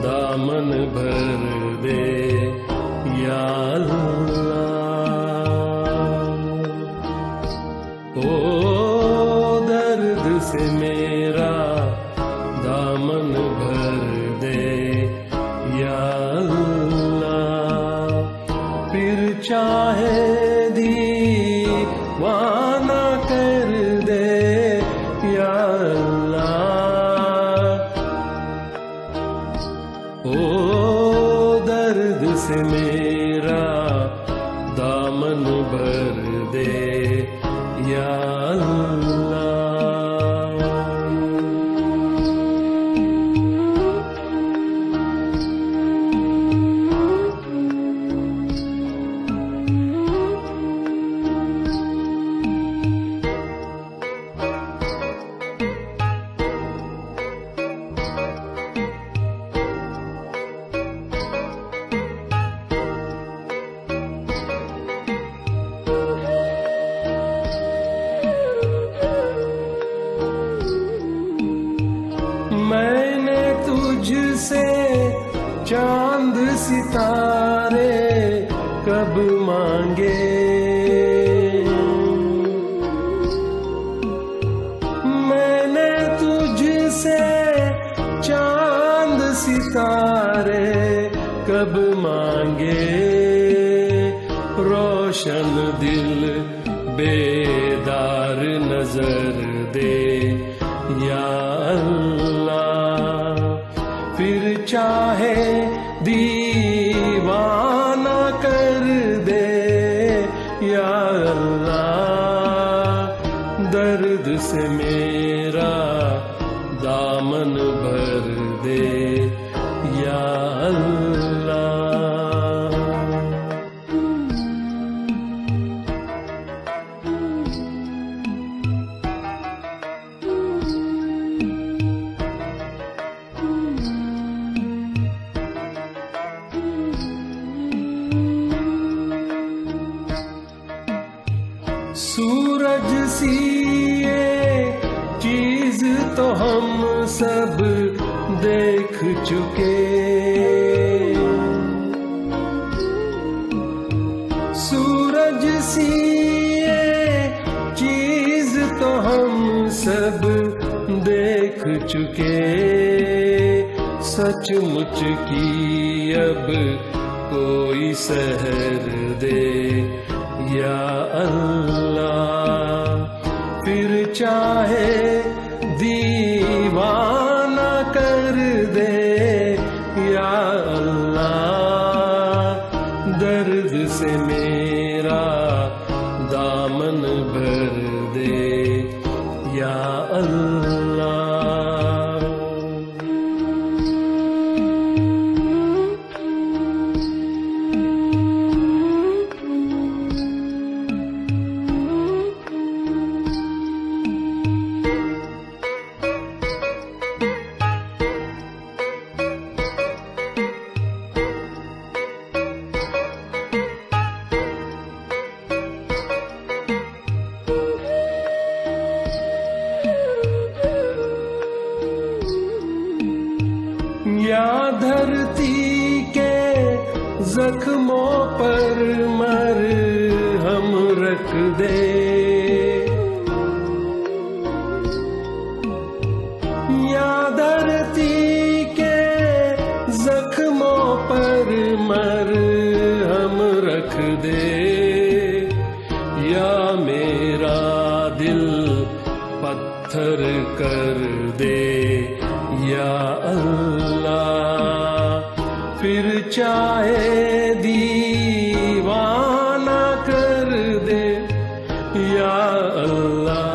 दामन भर दे या अल्लाह। ओ दर्द से मेरा दामन भर दे या अल्लाह। फिर चाहे दीवाना कर दे या अल्लाह। ओ दर्द से मेरा दामन भर दे या अल्लाह। मैंने तुझसे चांद सितारे कब मांगे, मैंने तुझसे चांद सितारे कब मांगे। रोशन दिल बेदार नजर दे या अल्लाह। फिर चाहे दीवाना कर दे या अल्लाह। दर्द से मेरा दामन भर दे या अल्लाह। सूरज सी ये चीज तो हम सब देख चुके। सूरज सी ये चीज तो हम सब देख चुके। सचमुच की अब कोई सहर दे या अल्लाह। फिर चाहे दीवाना कर दे या अल्लाह। दर्द से मेरा दामन भर दे या अल्लाह। या धरती के जख्मों पर मरहम रख दे। या धरती के जख्मों पर मरहम रख दे। या मेरा दिल पत्थर कर दे या अल्लाह। फिर चाहे दीवाना कर दे या अल्लाह।